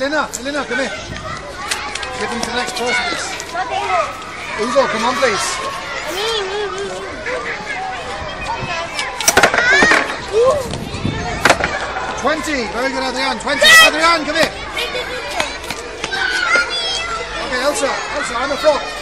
Elena, come here. Give them to the next person, please. Uzo, come on, please. 20. Very good, Adrian. 20. Adrian, come here. Okay, Elsa, on the floor.